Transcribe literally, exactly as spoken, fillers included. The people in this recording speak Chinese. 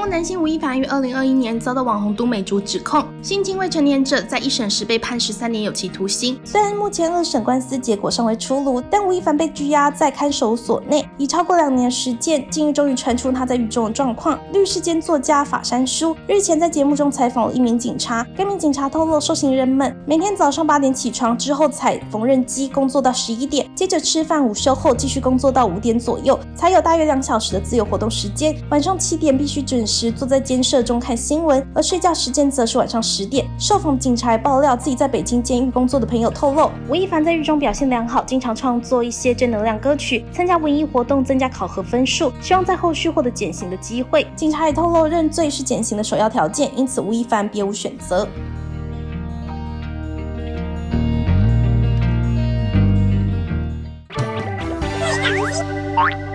男星吴亦凡于二零二一年遭到网红都美竹指控性侵未成年者，在一审时被判十三年有期徒刑。虽然目前二审官司结果尚未出炉，但吴亦凡被拘押在看守所内已超过两年时间，近日终于传出他在狱中的状况。律师兼作家法山书日前在节目中采访了一名警察，该名警察透露，受刑人们每天早上八点起床之后踩缝纫机工作到十一点，接着吃饭午休后继续工作到五点左右，才有大约两小时的自由活动时间。晚上七点必须准时坐在监舍中看新闻，而睡觉时间则是晚上十点。受访警察爆料，自己在北京监狱工作的朋友透露，吴亦凡在狱中表现良好，经常创作一些正能量歌曲，参加文艺活动增加考核分数，希望在后续获得减刑的机会。警察也透露，认罪是减刑的首要条件，因此吴亦凡别无选择。 Bye.